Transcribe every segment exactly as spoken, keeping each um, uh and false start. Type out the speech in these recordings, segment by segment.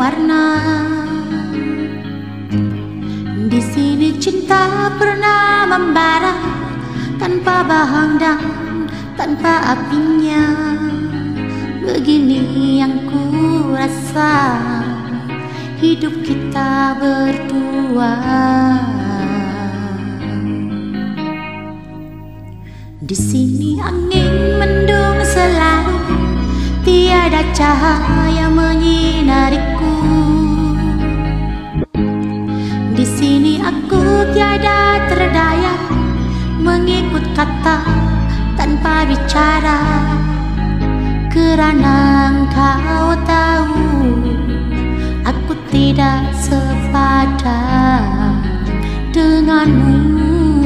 warna. Di sini cinta pernah membara tanpa bahan dan tanpa apinya. Begini yang ku rasa hidup kita berdua. Di sini angin mendung selalu, tiada cahaya menyinariku. Di sini aku tiada terdaya mengikut kata tanpa bicara, kerana engkau tahu aku tidak sepadan denganmu.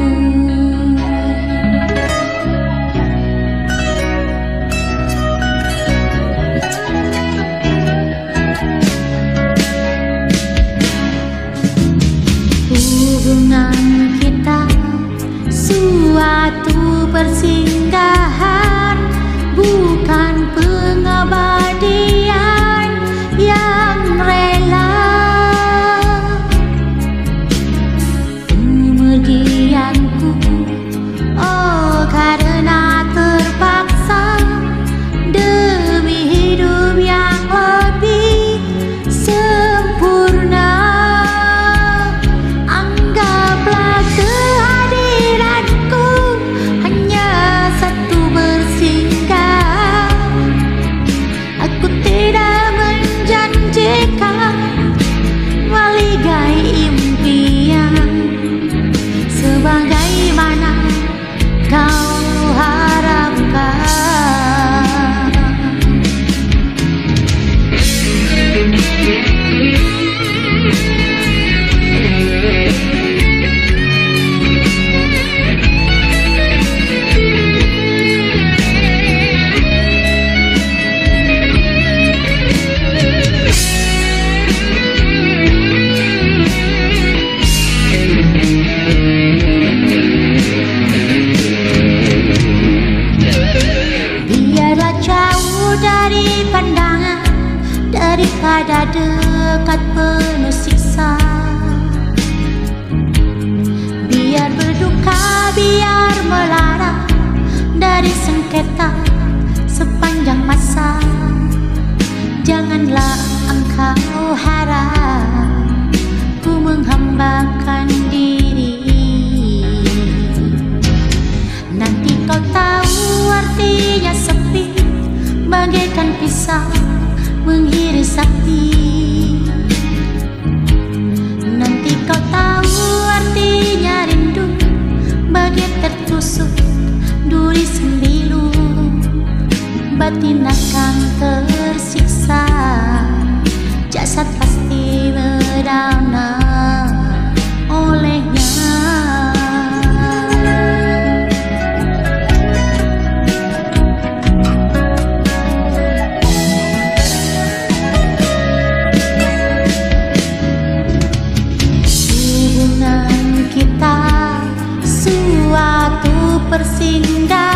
Hubungan kita suatu persinggahan, bukan pengabadian yang rela. Kemudianku, oh karena terpaksa demi hidup yang lebih sempurna. Anggaplah kehadiranku hanya satu bersinggah. Aku tidak menjanjikan maligai impian sebagaimana kau harapkan. Biarlah jauh dari pandangan daripada dekat penuh siksa. Biar berduka, biar melara dari sengketa sepanjang masa. Janganlah engkau harap ku menghambakan diri. Nanti kau tahu artinya sepi, bagaikan pisau mengiris hati. Nanti kau tahu artinya rindu, bagai tertusuk duri sembilu. Batin akan tersiksa, jasad pasti berdana olehnya. Hubungan kita suatu persinggahan,